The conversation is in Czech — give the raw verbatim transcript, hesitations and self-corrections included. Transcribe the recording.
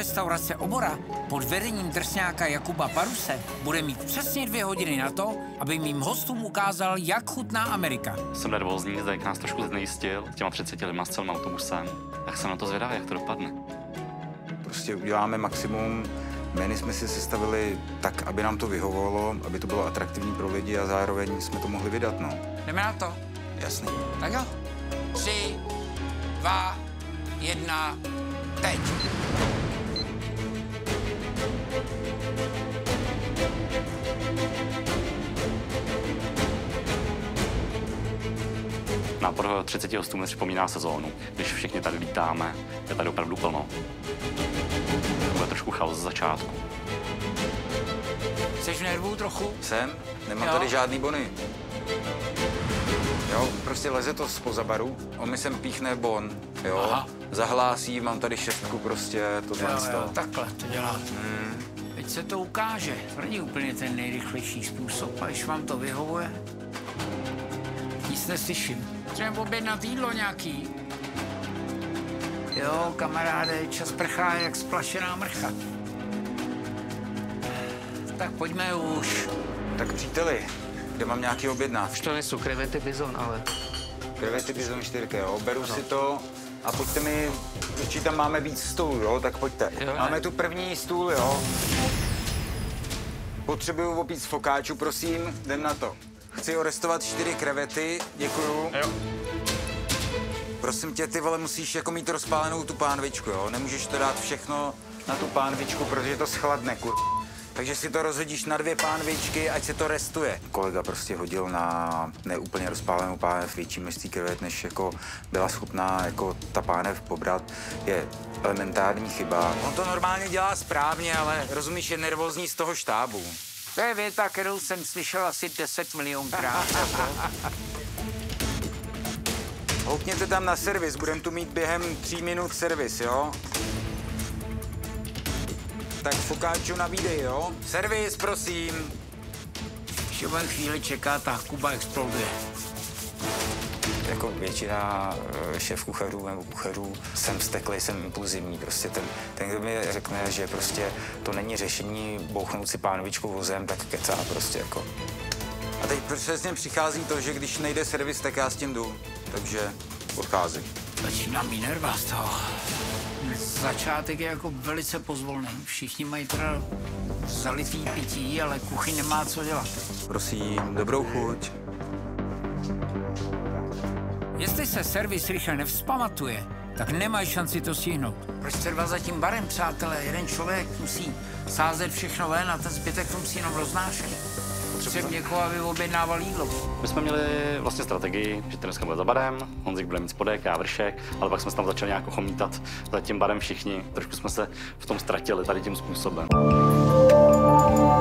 restaurace Obora pod vedením drsňáka Jakuba Paruse bude mít přesně dvě hodiny na to, aby mým hostům ukázal, jak chutná Amerika. Jsem nervózní, zde nás trošku znejistil s těma třiceti lidma s celým autobusem. Tak jsem na to zvědavý, jak to dopadne. Prostě uděláme maximum. Menu jsme si sestavili tak, aby nám to vyhovovalo, aby to bylo atraktivní pro lidi a zároveň jsme to mohli vydat, no. Jdeme na to? Jasný. Tak jo. Tři, dva, jedna, teď. Nápor třiceti hostů mi připomíná sezónu, když všichni tady lítáme, je tady opravdu plno. To bude trošku chaos z začátku. Jseš v nervu trochu? Jsem, nemám Jo. tady žádný bony. Jo, prostě leze to spoza baru, on mi sem píchne bon, jo, Aha. zahlásí, mám tady šestku prostě, tohle Jo, jo, to. takhle to dělá. Hmm. Teď se to ukáže. To není úplně ten nejrychlejší způsob. A když vám to vyhovuje, nic neslyším. Třeba objednat jídlo nějaký. Jo, kamaráde, čas prchá jak splašená mrcha. Tak pojďme už. Tak příteli, kde mám nějaký objednávky? Už to nejsou krevety bizon, ale... Krevety bizon čtyřka, jo, beru si to a pojďte mi, určitě tam máme víc stůl, jo, tak pojďte. Jo, máme ne. tu první stůl, jo. Potřebuju opít z fokáču, prosím, jdem na to. Chci orestovat čtyři krevety, děkuju. Jo. Prosím tě, ty vole, musíš jako mít rozpálenou tu pánvičku, jo? Nemůžeš to dát všechno na tu pánvičku, protože to schladne, kur... Takže si to rozhodíš na dvě pánvičky, ať se to restuje. Kolega prostě hodil na neúplně rozpálenou pánev větší množství krevet, než jako byla schopná jako ta pánev pobrat. Je elementární chyba. On to normálně dělá správně, ale rozumíš, je nervózní z toho štábu. To je věta, kterou jsem slyšel asi deset milionkrát. Houpněte tam na servis, budeme tu mít během tří minut servis, jo? Tak fokáču navídej, jo? Servis, prosím. Když budeme chvíli čeká, ta Kuba exploduje. Jako většina šéf kuchařů nebo kuchařů jsem vzteklý, jsem impulzivní. Prostě ten, ten, kdo mi řekne, že prostě to není řešení bouchnout si pánvičku vozem, tak kecá prostě jako. A teď přesně přichází to, že když nejde servis, tak já s tím jdu. Takže odcházím. Začíná mít nerva z toho. Začátek je jako velice pozvolný. Všichni mají teda zalitý pití, ale kuchyň nemá co dělat. Prosím, dobrou chuť. Jestli se servis rychle nevzpamatuje, tak nemají šanci to stihnout. Proč jste dva za tím barem, přátelé? Jeden člověk musí sázet všechno ven a ten zbytek to musí jenom roznášet. Potřebuji někoho, aby objednával jídlo. My jsme měli vlastně strategii, že dneska bude za barem, Honzik bude mít spodek, já vršek, ale pak jsme se tam začali nějak chomítat za tím barem všichni. Trošku jsme se v tom ztratili tady tím způsobem.